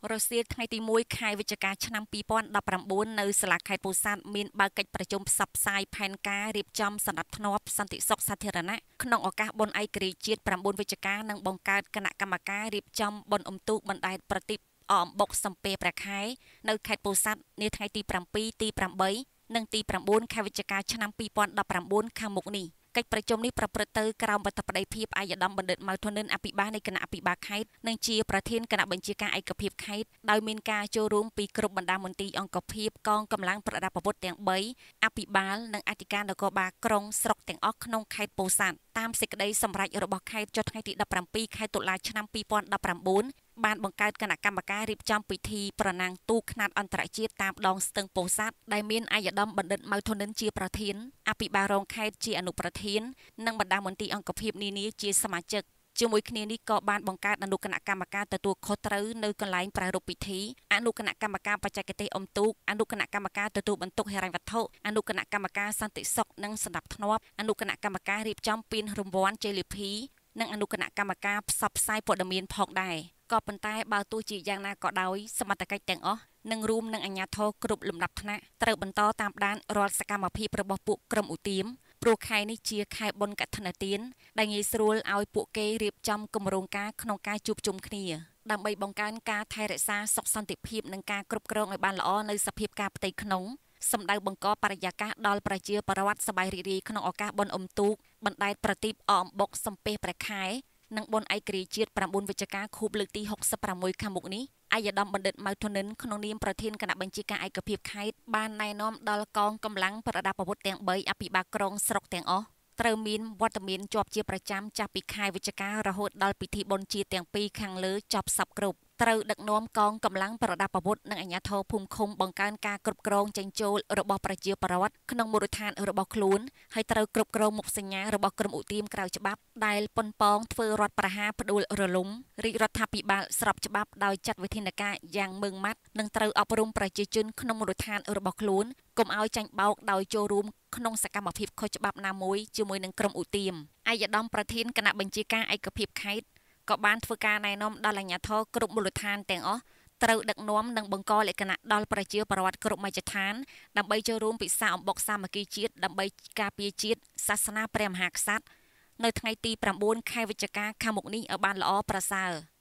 រសៀលថ្ងៃទី1ខែវិច្ឆិកាឆ្នាំ2019នៅសាលាខេត្តពោធិ៍សាត់មានបើកកិច្ចប្រជុំផ្សព្វផ្សាយផែនការរៀបចំសណ្ដាប់ធ្នាប់សន្តិសុខសាធារណៈក្នុងឱកាសបុណ្យឯករាជ្យជាតិ9វិច្ឆិកានិងបង្កើតគណៈកម្មការរៀបចំបុណ្យអុំទូកបណ្ដែតប្រទីបអំបុកសំពះព្រះខែនៅខេត្តពោធិ៍សាត់នាថ្ងៃទី7ទី8និងទី9ខែវិច្ឆិកាឆ្នាំ2019ខាងមុខនេះកិច្ចប្រជុំនេះប្រព្រឹត្តទៅក្រោមបទប្តីភាពអាយដាមបណ្ឌិតម៉ៅធនិនអភិបាលនៃគណៈអភិបាលខេត្តនិងជាប្រធានគណៈបញ្ជាការឯកភាពខេត្តដោយមានការចូលរួមពីគ្រប់បណ្ដាមន្ទីរអង្គភាពកងកម្លាំងប្រដាប់អាវុធទាំង3អភិបាលនិងអធិការនគរបាលក្រុងស្រុកទាំងអស់ក្នុងខេត្តពោធិ៍សាត់តាមសេចក្តីសម្រេចរបស់ខេត្តចុះថ្ងៃទី17ខែតុលាឆ្នាំ2019បានបង្កើតគណៈកម្មការរៀបចំពិធីប្រណាំងទូកខ្នាតអន្តរជាតិតាមដងស្ទឹងពោធិ៍សាត់ដែលមានអាយដាមបណ្ឌិតម៉ៅធនិនជាប្រធានអភិបាលរងខេត្តជាអនុប្រធាននិងបណ្ដាមន្ទីរអង្គភាពនានាជាសមាជិកជាមួយគ្នានេះក៏បានបង្កើតអនុគណៈកម្មការទទួលខុសត្រូវនៅកន្លែងប្រារព្ធពិធីអនុគណៈកម្មការបច្ចេកទេសអុំទូកអនុគណៈកម្មការទទួលបន្ទុកហិរញ្ញវត្ថុអនុគណៈកម្មការសន្តិសុខនិងសណ្ដាប់ធ្នាប់អនុគណៈកម្មការរៀបចំពានរង្វាន់ជ័យលាភីនិងអនុគណៈកម្មការផ្សព្វផ្សាយព័ត៌មានផងដែរក៏ប៉ុន្តែបើទោះជាយ៉ាងណាក៏ដោយសមត្ថកិច្ចទាំងអស់នឹងរួមនឹងអាជ្ញាធរគ្រប់លំដាប់ថ្នាក់ត្រូវបន្តតាមដានរាល់សកម្មភាពរបស់ពួកក្រុមឧទាមព្រោះខែនេះជាខែបុណ្យកឋិនទានដែលងាយស្រួលឲ្យពួកគេរៀបចំគម្រោងការក្នុងការជួបជុំគ្នាដើម្បីបង្កើនការថែរក្សាសុខសន្តិភាពនិងការគ្រប់គ្រងឲ្យបានល្អនៅសភាពការផ្ទៃក្នុងសម្ដៅបង្កបរិយាកាសដល់ប្រជាពលរដ្ឋសប្បាយរីករាយក្នុងឱកាសបុណ្យអុំទូកបណ្ដែតប្រទីបអមបុកសំពះព្រះខែនិងបុណ្យឯករាជ្យជាតិ9វិច្ឆិកាខួបលើកទី66ខាងមុខនេះអាយដាមបណ្ឌិតម៉ៅធនិនក្នុងនាមប្រធានគណៈបញ្ជាការឯកភាពខេត្តបានណែនាំដល់កងកម្លាំងប្រដាប់អាវុធទាំង3អភិបាលក្រុងស្រុកទាំងអស់ត្រូវមានវត្តមានជាប់ជាប្រចាំចាប់ពីខែវិច្ឆិការហូតដល់ពិធីបុណ្យជាតិទាំងពីរខាងលើចប់សពគ្រប់ត្រូវដឹកនាំកងកម្លាំងប្រដាប់អាវុធនិងអាជ្ញាធរភូមិឃុំបង្កើនការគ្រប់គ្រងចេញចូលរបស់ប្រជាពលរដ្ឋក្នុងមូលដ្ឋានរបស់ខ្លួនហើយត្រូវគ្រប់គ្រងមុខសញ្ញារបស់ក្រុមឧទាមក្រៅច្បាប់ដែលប៉ុនប៉ងធ្វើរដ្ឋប្រហារផ្ដួលរលំរាជរដ្ឋាភិបាលស្របច្បាប់ដោយចាត់វិធានការយ៉ាងម៉ឺងម៉ាត់និងត្រូវអប់រំប្រជាជនក្នុងមូលដ្ឋានរបស់ខ្លួនកុំឲ្យចាញ់បោកដោយចូលរួមក្នុងសកម្មភាពខុសច្បាប់ណាមួយជាមួយនឹងក្រុមឧទាមអាយដាមប្រធានគណៈបញ្ជាការឯកភាពខេត្តក៏បានធ្វើការណែនាំដល់អាជ្ញាធរគ្រប់មូលដ្ឋានទាំងអស់ត្រូវដឹកនាំនិងបង្កលក្ខណៈដល់ប្រជាពលរដ្ឋគ្រប់មជ្ឈដ្ឋានដើម្បីចូលរួមពិសាអំបុកសាមគ្គីជាតិដើម្បីការពារជាតិសាសនាព្រះមហាក្សត្រនៅថ្ងៃទី9ខែវិច្ឆិកាខាងមុខនេះឲ្យបានល្អប្រសើរ